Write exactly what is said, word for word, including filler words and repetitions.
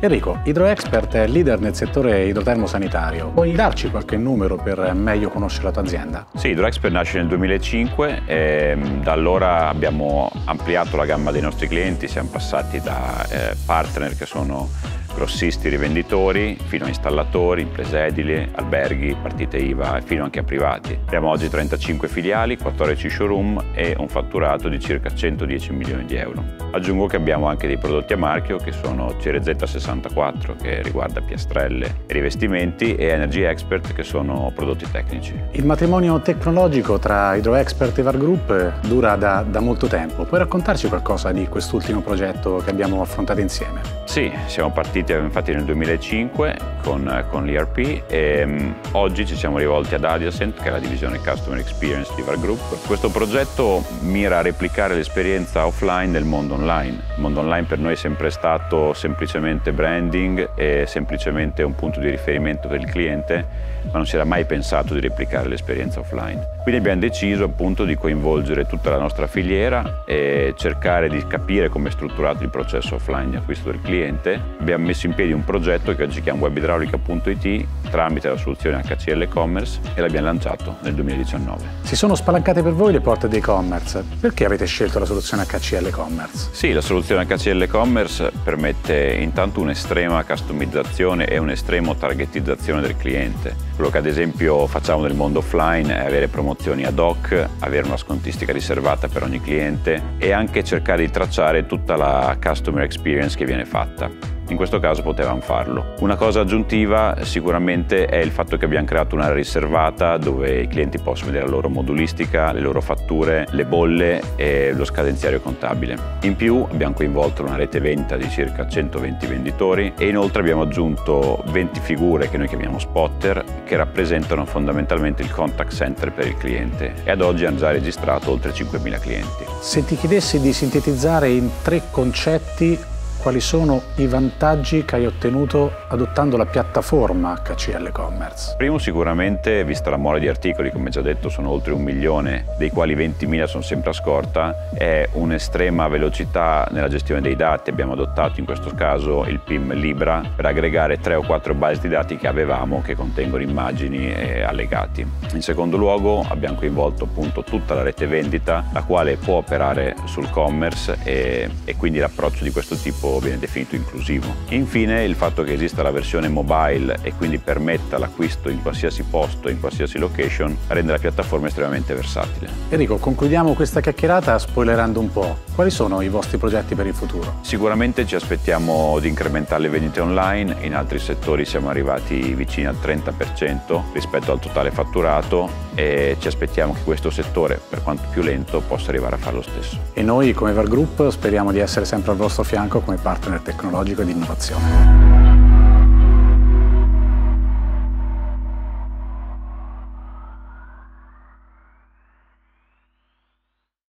Enrico, HydroExpert è leader nel settore idrotermosanitario. Puoi darci qualche numero per meglio conoscere la tua azienda? Sì, HydroExpert nasce nel duemilacinque e da allora abbiamo ampliato la gamma dei nostri clienti, siamo passati da eh, partner che sono grossisti rivenditori, fino a installatori, imprese edili, alberghi, partite I V A e fino anche a privati. Abbiamo oggi trentacinque filiali, quattordici showroom e un fatturato di circa centodieci milioni di euro. Aggiungo che abbiamo anche dei prodotti a marchio che sono C R Z sessantaquattro che riguarda piastrelle e rivestimenti e Energy Expert che sono prodotti tecnici. Il matrimonio tecnologico tra HydroExpert e Var Group dura da, da molto tempo. Puoi raccontarci qualcosa di quest'ultimo progetto che abbiamo affrontato insieme? Sì, siamo partiti infatti nel duemilacinque con, con l'E R P e um, oggi ci siamo rivolti ad Adiacent, che è la divisione Customer Experience di Var Group. Questo progetto mira a replicare l'esperienza offline nel mondo online. Il mondo online per noi è sempre stato semplicemente branding e semplicemente un punto di riferimento per il cliente, ma non si era mai pensato di replicare l'esperienza offline. Quindi abbiamo deciso appunto di coinvolgere tutta la nostra filiera e cercare di capire come è strutturato il processo offline di acquisto del cliente. Abbiamo messo in piedi un progetto che oggi si chiama webidraulica punto I T tramite la soluzione H C L Commerce e l'abbiamo lanciato nel duemiladiciannove. Si sono spalancate per voi le porte di e-commerce. Perché avete scelto la soluzione H C L Commerce? Sì, la soluzione H C L Commerce permette intanto un'estrema customizzazione e un'estrema targetizzazione del cliente. Quello che ad esempio facciamo nel mondo offline è avere promozioni ad hoc, avere una scontistica riservata per ogni cliente e anche cercare di tracciare tutta la customer experience che viene fatta. In questo caso potevamo farlo. Una cosa aggiuntiva sicuramente è il fatto che abbiamo creato un'area riservata dove i clienti possono vedere la loro modulistica, le loro fatture, le bolle e lo scadenziario contabile. In più abbiamo coinvolto una rete vendita di circa centoventi venditori e inoltre abbiamo aggiunto venti figure che noi chiamiamo spotter che rappresentano fondamentalmente il contact center per il cliente e ad oggi hanno già registrato oltre cinquemila clienti. Se ti chiedessi di sintetizzare in tre concetti, quali sono i vantaggi che hai ottenuto adottando la piattaforma H C L Commerce? Primo, sicuramente, vista la mole di articoli, come già detto sono oltre un milione, dei quali ventimila sono sempre a scorta, è un'estrema velocità nella gestione dei dati. Abbiamo adottato in questo caso il P I M Libra per aggregare tre o quattro basi di dati che avevamo che contengono immagini e allegati. In secondo luogo abbiamo coinvolto appunto tutta la rete vendita, la quale può operare sul commerce e, e quindi l'approccio di questo tipo viene definito inclusivo. Infine il fatto che esista la versione mobile e quindi permetta l'acquisto in qualsiasi posto, in qualsiasi location, rende la piattaforma estremamente versatile. Enrico, concludiamo questa chiacchierata spoilerando un po'. Quali sono i vostri progetti per il futuro? Sicuramente ci aspettiamo di incrementare le vendite online, in altri settori siamo arrivati vicini al trenta per cento rispetto al totale fatturato e ci aspettiamo che questo settore, per quanto più lento, possa arrivare a fare lo stesso. E noi come Var Group speriamo di essere sempre al vostro fianco come partner tecnologico e di innovazione.